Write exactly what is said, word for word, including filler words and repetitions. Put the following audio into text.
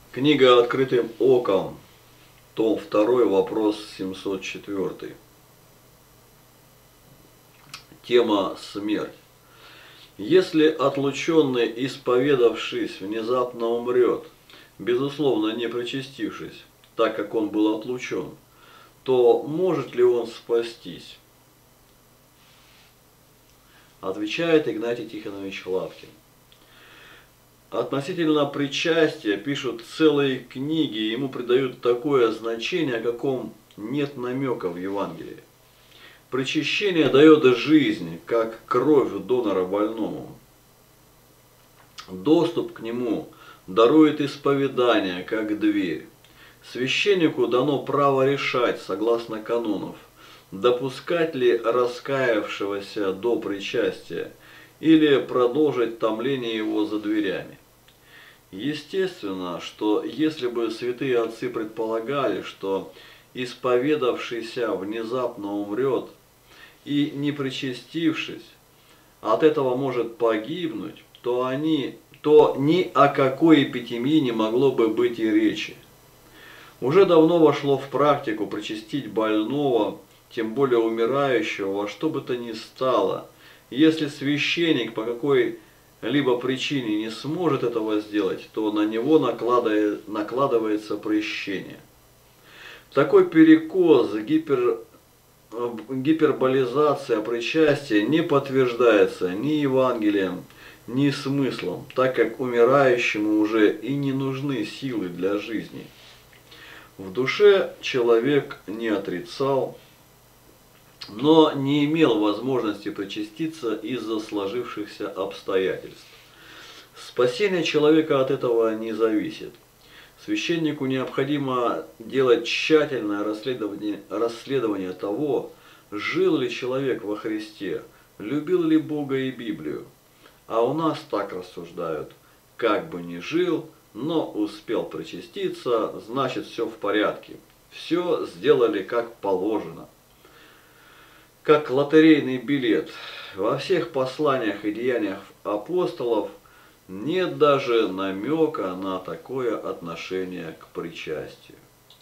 Книга «Открытым оком», том второй, вопрос семьсот четыре. Тема «Смерть». Если отлученный, исповедавшись, внезапно умрет, безусловно не причастившись, так как он был отлучен, то может ли он спастись? Отвечает Игнатий Тихонович Лапкин. Относительно причастия пишут целые книги, ему придают такое значение, о каком нет намека в Евангелии. Причащение дает жизнь, как кровь донора больному. Доступ к нему дарует исповедание, как дверь. Священнику дано право решать, согласно канонов, допускать ли раскаявшегося до причастия или продолжить томление его за дверями. Естественно, что если бы святые отцы предполагали, что исповедавшийся внезапно умрет и не причастившись, от этого может погибнуть, то, они, то ни о какой эпитемии не могло бы быть и речи. Уже давно вошло в практику причастить больного, тем более умирающего, во что бы то ни стало. Если священник по какой-либо причине не сможет этого сделать, то на него накладывается прещение. Такой перекос, гипер, гиперболизация причастия не подтверждается ни Евангелием, ни смыслом, так как умирающему уже и не нужны силы для жизни. В душе человек не отрицал, но не имел возможности причаститься из-за сложившихся обстоятельств. Спасение человека от этого не зависит. Священнику необходимо делать тщательное расследование, расследование того, жил ли человек во Христе, любил ли Бога и Библию. А у нас так рассуждают: как бы ни жил, но успел причаститься, значит все в порядке. Все сделали как положено. Как лотерейный билет. Во всех посланиях и деяниях апостолов нет даже намека на такое отношение к причастию.